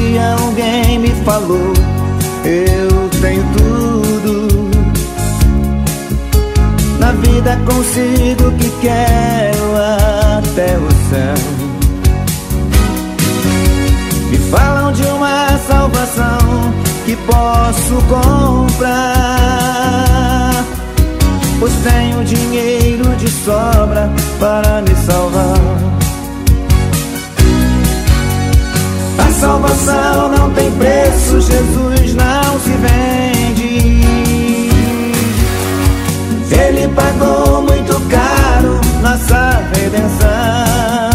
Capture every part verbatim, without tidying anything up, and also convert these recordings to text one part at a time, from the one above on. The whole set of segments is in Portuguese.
dia alguém me falou: eu tenho tudo, na vida consigo o que quero até o céu. Me falam de uma salvação que posso comprar, pois tenho dinheiro de sobra para me salvar. A salvação não tem preço, Jesus não se vende. Ele pagou muito caro nossa redenção,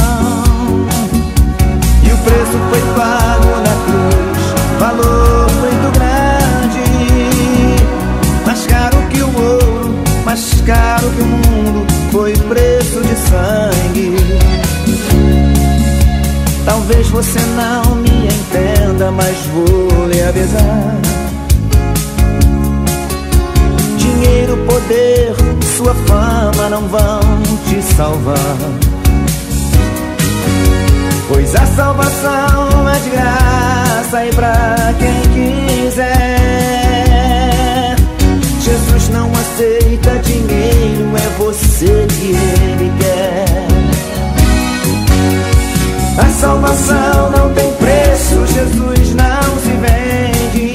e o preço foi pago na cruz, valor muito grande, mais caro que o ouro, mais caro que o mundo, foi preço de sangue. Talvez você não me entenda, mas vou lhe avisar: dinheiro, poder, sua fama não vão te salvar, pois a salvação é de graça e pra quem quiser. Jesus não aceita dinheiro, é você que Ele quer. A salvação não tem preço, Jesus não se vende.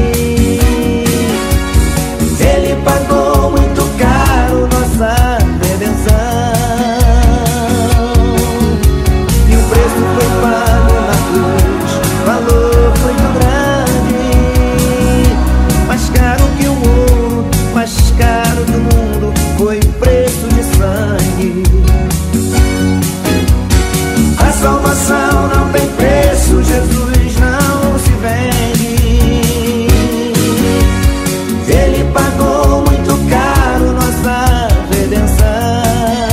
Ele pagou muito caro nossa redenção, e o preço foi pago na cruz, valor muito grande, mais caro que o ouro, mais caro que o mundo, foi preço de sangue. A salvação não tem preço, Jesus não se vende. Ele pagou muito caro nossa redenção,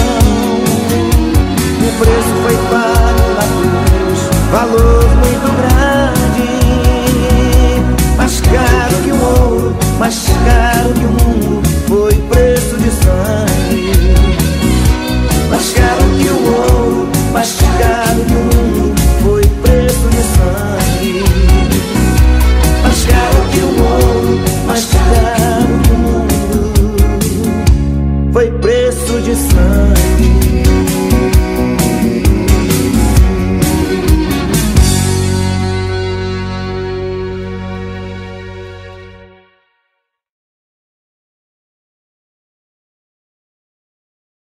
o preço foi pago na cruz, valor muito grande,